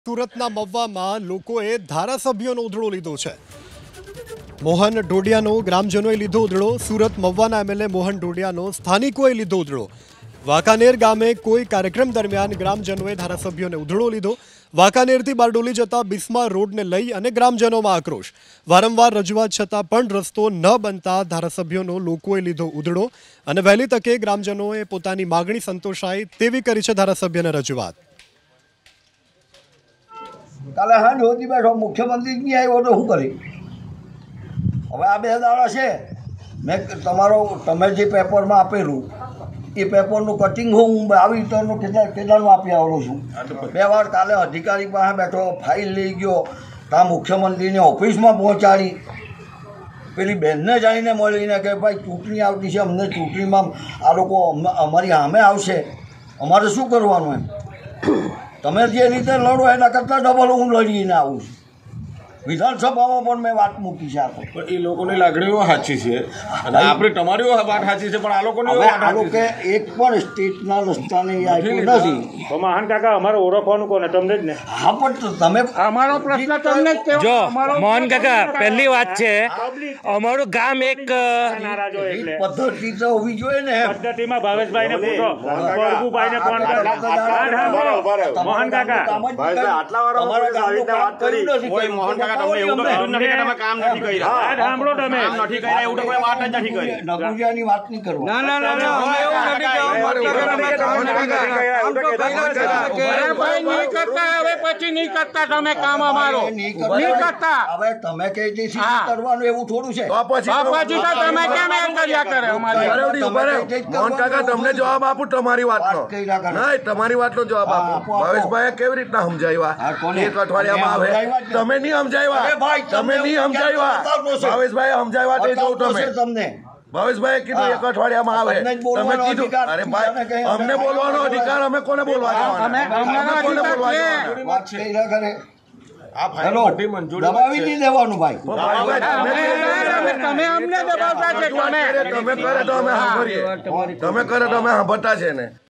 સુરતના મવવામાં લોકોએ ધારાસભ્યોનો ઉધડો લીધો છે। મોહન ડોડિયાનો ગ્રામજનોએ લીધો ઉધડો। સુરત મવવાના એમએલએ મોહન ડોડિયાનો સ્થાનિકોએ લીધો ઉધડો। વાંકાનેર ગામે કોઈ કાર્યક્રમ દરમિયાન ગ્રામજનોએ ધારાસભ્યોને ઉધડો લીધો। વાંકાનેરથી બારડોલી જતા બિસ્માર રોડને લઈ અને ગ્રામજનોમાં આક્રોશ। વારંવાર રજૂઆત છતાં પણ રસ્તો ન બનતા ધારાસભ્યોનો લોકોએ લીધો ઉધડો અને વહેલી તકે ગ્રામજનોએ પોતાની માગણી સંતોષાય તેવી કરી છે ધારાસભ્યને રજૂઆત। કાલે હા જોતી બેઠો મુખ્યમંત્રી નહીં આવ્યો તો શું કરી હવે આ 2 દાડા છે મેં તમે જે પેપરમાં આપેલું એ પેપરનું કટિંગ હું આવી રીતનું કેટલાનું આપી આવેલો છું 2 વાર કાલે અધિકારી પાસે બેઠો ફાઇલ લઈ ગયો ત્યાં મુખ્યમંત્રીને ઓફિસમાં પહોંચાડી પેલી બહેનને જઈને મળીને કે ભાઈ ચૂંટણી આવતી છે અમને ચૂંટણીમાં આ લોકો અમારી સામે આવશે અમારે શું કરવાનું એમ તમે જે રીતે લડો એના કરતાં ડબલ હું લડીને આવું છું વિધાનસભામાં પણ મેં વાત મૂકી છે પણ એ લોકોની લાગણીઓ સાચી છે અને આપણે તમારી વાત સાચી છે પણ આ લોકોની આ લોકો એક પણ સ્ટેટના રસ્તાને આપ્યું નથી તો મહાન કાકા અમારે ઓળખવાનું કોને તમને જ ને હા પણ તમે અમારો પ્રશ્ન તમને જ જો મોહન કાકા પહેલી વાત છે અમારું ગામ એક નારાજો એટલે પદ્ધતિ તો હોવી જોઈએ ને પદ્ધતિમાં ભાવેશભાઈને પૂછો બળગુભાઈને ફોન કરો મોહન કાકા આટલા વાર અમારા ગામનું કામ કર્યું નથી કોઈ મોહન કાકા તમને એવું તો કીધું નથી કે તમે કામ નથી કરી રહ્યા આ સાંભળો તમે કામ નથી કર્યા એવું તો કોઈ વાત જ નથી કરી નગુજાની વાત નહીં કરવા હવે તમે કઈ દે કરવાનું એવું થોડું છે મોહન કાકા તમને જવાબ આપું તમારી વાતનો નહીં તમારી વાતનો જવાબ આપો ભાવેશભાઈ કેવી રીતના સમજાવ્યા 1 અઠવાડિયામાં આવે તમે નહીં સમજાવ્યા તમે નહીં સમજાવ્યા ભાવેશભાઈ સમજાવ્યા તે જોઉં તમે તમને ભાવેશભાઈ કીધું 1 અઠવાડિયામાં આવે તમે કીધું અરે ભાઈ અમને બોલવાનો અધિકાર અમે કોને બોલવા જવાના કોને બોલવા જવાના વાત કર્યા કરે આ ફાઇલ બધી મંજૂરી દબાવી નહીં દેવાનું ભાઈ તમે અમને દબાવતા છે તમે કરે તો અમે સાંભળીએ તમે કરે તો અમે સાંભળતા છે ને